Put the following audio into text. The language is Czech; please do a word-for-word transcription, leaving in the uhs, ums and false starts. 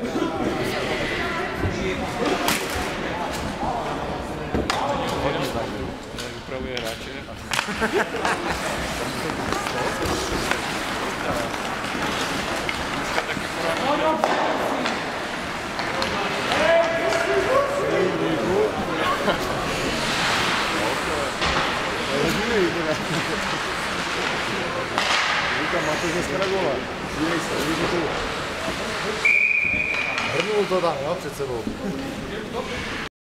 Vypravuje hráče. Říkám, máte dneska na gola. Dívej se, vidíte tu. Hrnul to tam, jo, před sebou.